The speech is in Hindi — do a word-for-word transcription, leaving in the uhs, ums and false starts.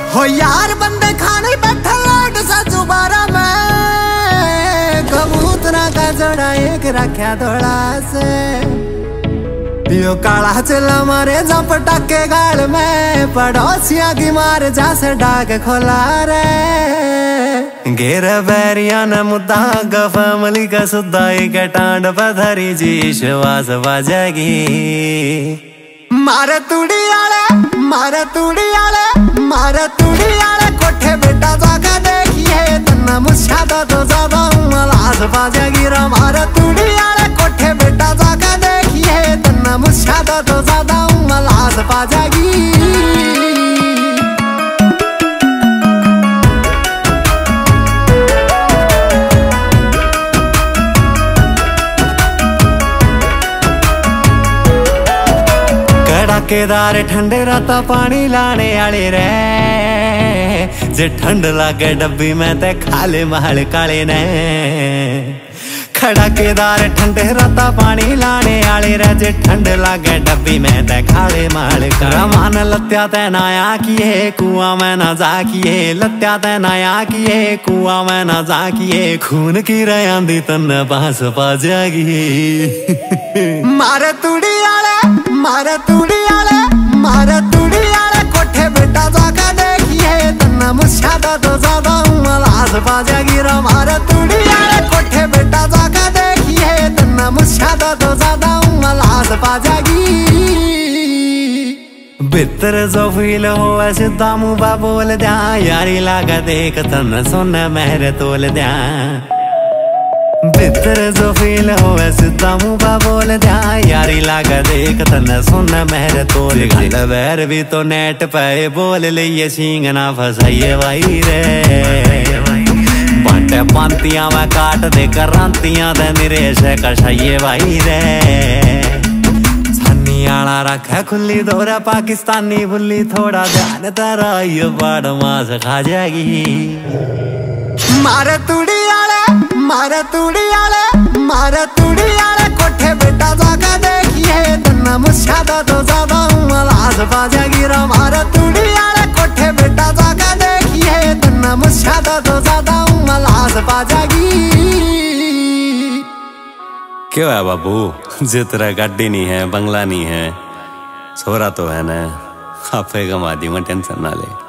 हो यार बंदे खाने बैठा लाट सा जुबारा में कबूतरा का जोड़ा एक रखा थोड़ा से यो काला चला मारे जा पटाके गाल में पड़ोसिया की मार जा से डाक खोला रे घेर बैरिया न मुद्दा गफमली का सुदाई के टांड पधरी जी श्वास बजेगी मारे तुड़ी आले मारे तुड़ी आले मारे तुड़ी आले कोठे बेटा जाके देखिए तना मुझा तो ज्यादा मलास बजेगी रे मारे तुड़ी आले कोठे बेटा जाके देखिए तना मुझा तो ज्यादा मलास बजेगी केदार ठंडे राता पानी लाने आले रे जे ठंड लागे डब्बी में ते खाले महल काले ने खड़ा केदार ठंडे राता पानी लाने आले रे जे ठंड लागे डब्बी में ते खाले महल काले मान लत्या ते नाया किए कुआं में ना जा किए लत्या ते नाया किए कुआं में ना जा किए खून की रयांदी तन बांस पा जागी मारे तुड़ी आले मारे तुड़ी आले मारे तुड़ी आले कोठे बेटा जाके देखिए तना मुझा तो ज्यादा मलास बाजेगी रे मारे तुड़ी आले कोठे बेटा जाके देखिए तना मुझा तो ज्यादा मलास बाजेगी बितर जो फील हो ऐसे दामू बा बोल दिया यारी लागा देख तन सोना मेहर तोल दिया बितर जो फील हो ऐसे दामू बा बोल दिया यारी लागा देख तन सुन मेहर तोल गल बैर भी तो नेट पे बोल लिए सींग ना फसाइए भाई रे बांटे पांतियां में काट दे कर रांतियां दे निरेश कशाइए भाई रे छन्नी आला रखा खुली दोरा पाकिस्तानी बुल्ली थोड़ा ध्यान तारा ये बाड़ मास खा जाएगी मारे तुड़ी आले मारे तुड़ी आले मारे तुड़ी आले कोठे बेटा जाके देखिए तना मुझा तो ज्यादा मलास बाजेगी रे मारे तुड़ी आले कोठे बेटा जाके देखिए तना मुझा तो ज्यादा मलास बाजेगी क्यों है बाबू जितना गाड़ी नहीं है बंगला नहीं है छोरा तो है ना आपे कमा दी मैं टेंशन ना ले।